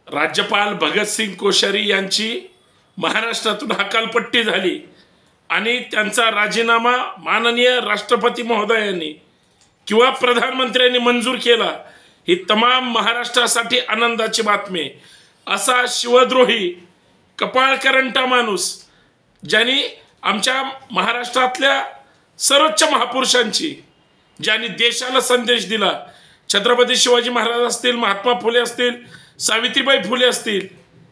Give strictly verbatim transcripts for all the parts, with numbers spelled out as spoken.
राज्यपाल भगतसिंग कोश्यारी यांची महाराष्ट्रातून हकालपट्टी झाली आणि त्यांचा राजीनामा माननीय राष्ट्रपती महोदयांनी किंवा प्रधानमंत्र्यांनी मंजूर केला, ही तमाम महाराष्ट्रासाठी आनंदाची बातमी। असा शिवद्रोही कपाळकरंटा माणूस ज्यांनी आमच्या महाराष्ट्रातल्या सर्वोच्च महापुरुषांची, ज्यांनी देशाला संदेश दिला, छत्रपती शिवाजी महाराज असतील, महात्मा फुले असतील, सावित्रीबाई फुले असतील,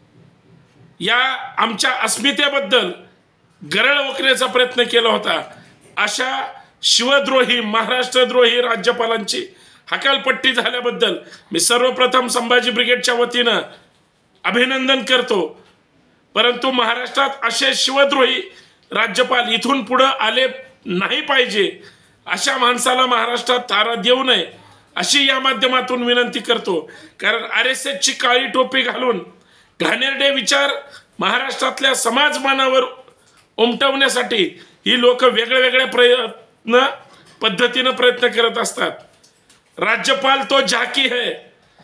या आमच्या अस्मितेबद्दल गरळ ओकण्याचा प्रयत्न केला होता, अशा शिवद्रोही महाराष्ट्रद्रोही राज्यपालांची हकालपट्टी झाल्याबद्दल मी सर्वप्रथम संभाजी ब्रिगेडच्या वतीनं अभिनंदन करतो। परंतु महाराष्ट्रात असे शिवद्रोही राज्यपाल इथून पुढे आले नाही पाहिजे, अशा माणसाला महाराष्ट्रात थारा देऊ नये अशी या माध्यमातून विनंती करतो। कारण आर एस एस ची काळी टोपी घालून घाणेरडे विचार महाराष्ट्रातल्या समाजमानावर उमटवण्यासाठी ही लोक वेगळे वेगळे प्रयत्न पद्धतीने प्रयत्न करत असतात। राज्यपाल तो झाकी है,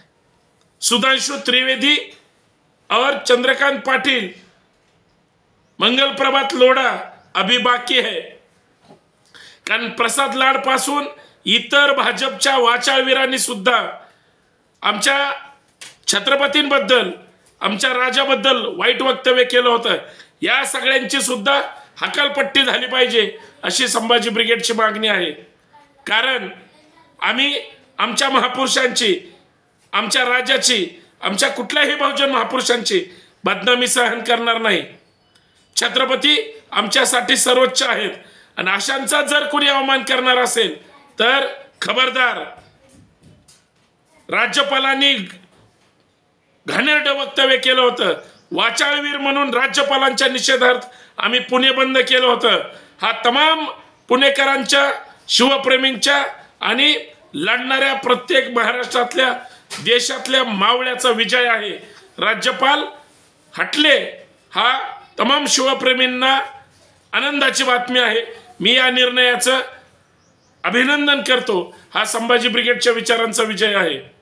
सुधांशु त्रिवेदी और चंद्रकांत पाटिल, मंगल प्रभात लोढ़ा अभी बाकी है। कारण प्रसाद लाड पासून इतर भाजपच्या वाचाळवीरांनी सुद्धा आमच्या छत्रपतींबद्दल, आमच्या राजाबद्दल वाईट वक्तव्य केलं होतं। या सगळ्यांची सुद्धा हकालपट्टी झाली पाहिजे अशी संभाजी ब्रिगेडची मागणी आहे। कारण आम्ही आमच्या महापुरुषांची, आमच्या राजाची, आमच्या कुठल्याही बहुजन महापुरुषांची बदनामी सहन करणार नाही। छत्रपती आमच्यासाठी सर्वोच्च आहेत आणि अशांचा जर कोणी अवमान करणार असेल तर खबरदार। राज्यपालांनी घाणेरडे वक्तव्य केलं होतं, वाचाळवीर म्हणून राज्यपालांच्या निषेधार्थ आम्ही पुणे बंद केलं होतं। हा तमाम पुणेकरांच्या, शिवप्रेमींच्या आणि लढणाऱ्या प्रत्येक महाराष्ट्रातल्या देशातल्या मावळ्याचा विजय आहे। राज्यपाल हटले हा तमाम शिवप्रेमींना आनंदाची बातमी आहे। मी या निर्णयाचं अभिनंदन करतो। हा संभाजी ब्रिगेडच्या विचारांचा विजय आहे।